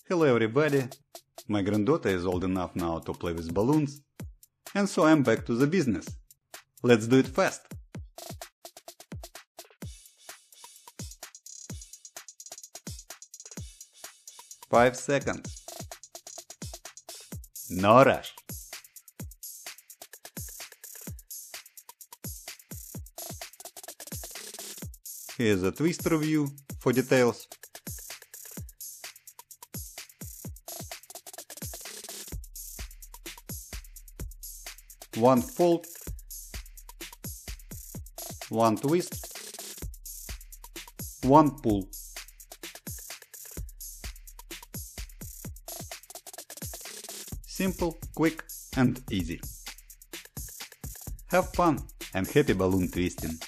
Hello everybody, my granddaughter is old enough now to play with balloons, and so I'm back to the business. Let's do it fast! Five seconds. No rush. Here's a twister view for details. One fold, one twist, one pull. Simple, quick and easy. Have fun and happy balloon twisting!